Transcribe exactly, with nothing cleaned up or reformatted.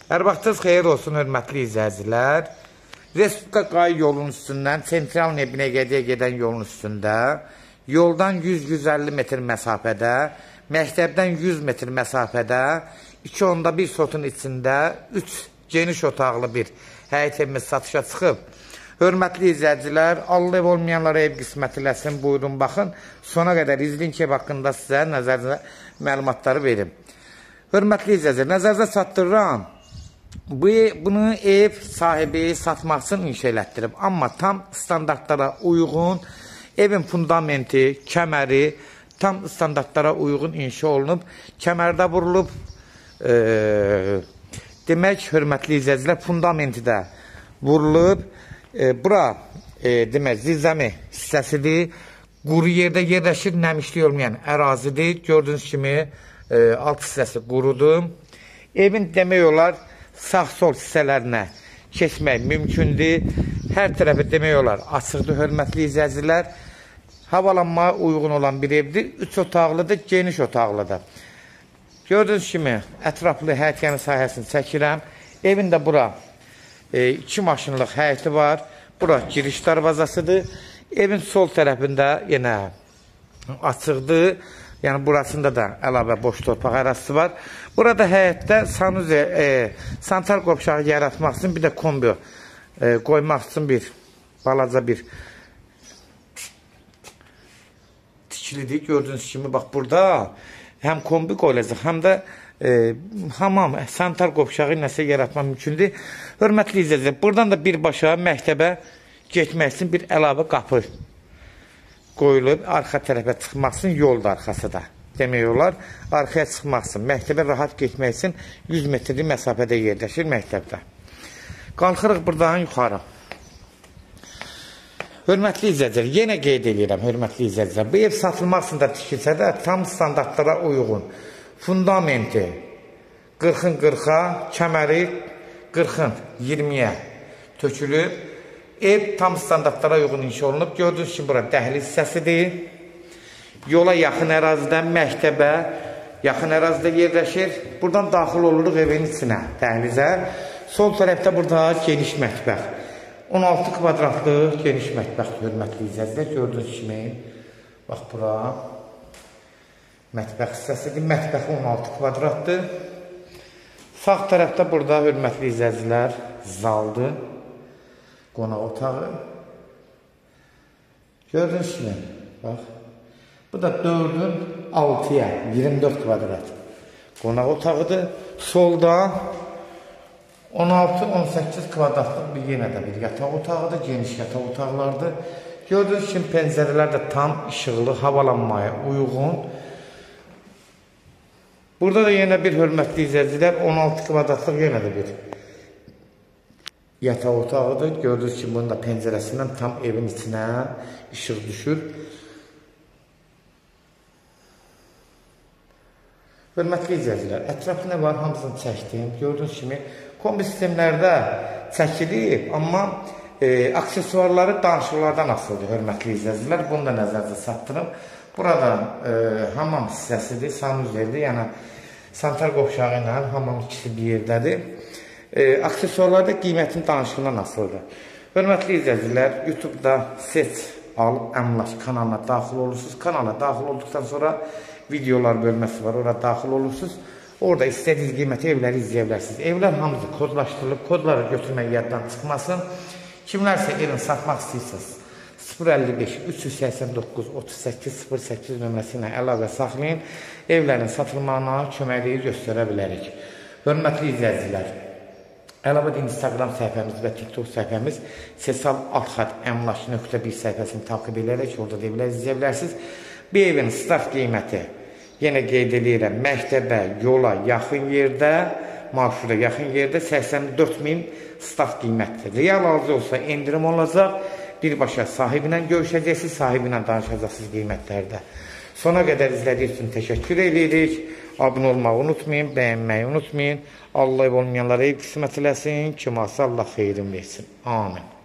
Hər vaxtınız xeyir olsun, hörmətli izləyicilər. Respublika Qay yolunun üstündən Sentral Nebinəqədiyə gedən yolun üstündə, yoldan yüz yüz əlli metr məsafədə, məktəbdən yüz metr məsafədə, iki onda bir sotun içində üç geniş otaqlı bir həyət evimiz satışa çıxıb. Hörmətli izləyicilər, Allah ev olmayanlara ev qismət eləsin, buyurun baxın. Sona qədər izləyin ki, haqqında sizə nəzərinizə məlumatları verim. Hörmətli izləyicilər, nəzərinizə çatdırıram. Bu, bunu ev sahibi satmaq üçün inşa elətdirib. Amma tam standartlara uyğun, evin fundamenti, kəməri tam standartlara uyğun inşa olunub. Kəmərdə vurulub. E, demək, hörmətli izləyicilər, fundamenti də vurulub. E, bura, e, demək, zirzəmi hissəsidir. Quru yerdə yerləşir, nəmişli olmayan ərazidir. Gördüyünüz kimi e, alt hissəsi qurudur. Evin demək olar, sağ-sol hissələrinə keçmək mümkündür. Hər tərəfi demək olar açıqdır, hörmətli izləyicilər. Havalanmaya uyğun olan bir evdir. Üç otaqlıdır, geniş otaqlıdır. Gördüyünüz kimi ətraflı həyət sahəsini çəkirəm. Evin də bura e, iki maşınlıq həyəti var. Bura giriş darvazasıdır. Evin sol tərəfində yenə açıqdır. Yəni, burasında da əlavə boş torpaq ərazisi var. Burada həyətdə sanuze, e, santar qopşağı yaratmaq üçün, bir də kombi e, qoymaq üçün bir balaca bir tikilidir. Gördüyünüz kimi, bax, burada həm kombi qoyulacaq, həm də e, hamam, santar qopşağı nəsə yaratmaq mümkündür. Hörmətli izləyicilər, buradan da birbaşa məktəbə getmək üçün bir əlavə qapı qoyulub, arxa tərəfə çıxmaq üçün yolda arxası da. Demək olar, arxaya çıxmaq üçün, məktəbə rahat getmək üçün yüz metrlik məsafədə yerləşir məktəbdə. Qalxırıq buradan yuxarı. Hörmətli izləyicilər, yenə qeyd edirəm, hörmətli izləyicilər, bu ev satılmaq üçün də tikilsə də tam standartlara uyğun. Fundamenti qırxın qırxa, kəməri qırxın iyirmiyə tökülüb. Ev tam standartlara uyğun inşa olunub. Gördüyünüz kimi, bura dəhliz hissəsidir. Yola yaxın ərazidə, məktəbə yaxın ərazidə yerləşir. Buradan daxil oluruq evin içinə, dəhlizə. Sol tərəfdə burada geniş mətbəx. on altı kvadratlı geniş mətbəxdir, hörmətli izləyicilər. Gördüyünüz kimi, bax, bura mətbəx hissəsidir. Mətbəxi on altı kvadratdır. Sağ tərəfdə burada, hörmətli izləyicilər, zaldır. Qonaq otağı. Gördüyünüz kimi, bax. Bu da dördün altıya, iyirmi dörd kvadrat qonaq otağıdır. Solda on altı on səkkiz kvadratlıq bir yenə də bir yataq otağıdır, geniş yataq otaqlardır. Gördüyünüz kimi, pəncərələr də tam işıqlı, havalanmaya uyğun. Burada da yenə bir hörmətli izləyicilər, on altı kvadratlıq yenə də bir yataq otağıdır. Gördüyünüz kimi, bunun da pəncərəsindən tam evin içinə işıq düşür. Hörmətli izləyicilər, ətrafı nə var, hamısını çəkdim. Gördüyünüz kimi, kombi sistemlərdə çəkilib, amma e, aksesuarları danışıqlardan asıldır, hörmətli izləyicilər. Bunu da nəzərdə çatdırım. Burada e, hamam hissəsidir, sanuzerdir, yəni santar qopşağı ilə hamam ikisi bir yerdədir. E, aksesuarlarda qiymətin danışığından asılıdır. Hörmətli izləyicilər, YouTube-da seç, al, əmlak kanalına daxil olursunuz. Kanala daxil olduqdan sonra videolar bölməsi var, orada daxil olursunuz. Orada istədiyiniz qiyməti evləri izləyə bilərsiniz. Evlər hamısı kodlaşdırılıb, kodları götürmək yaddan çıxmasın. Kimlərsə evin satmaq istəyirsiniz, sıfır əlli beş üç yüz səksən doqquz otuz səkkiz sıfır səkkiz nömrəsi ilə əlaqə saxlayın. Evlərin satılmağına köməkliyi göstərə bilərik. Hörmətli izləyicilər, əlavə də Instagram səhifəmiz və TikTok səhifəmiz Sesal Alxat Əmlak nöqtə bir səhifəsini takip edərək orada da evlər izləyə bilərsiniz. Bir evin start qiyməti, yenə qeyd edirəm, məktəbə, yola yaxın yerdə, marşruta yaxın yerdə səksən dörd min start qiymətdir. Real alıcı olsa endirim olacaq, birbaşa sahibi ilə görüşəcəksiniz, sahibi ilə danışacaqsınız qiymətlərdə. Sona qədər izlədiyiniz üçün təşəkkür edirik. Abunə olmağı unutmayın, bəyənməyi unutmayın. Allah ev olmayanlara ev qismət eləsin, kimasa Allah xeyrin versin. Amin.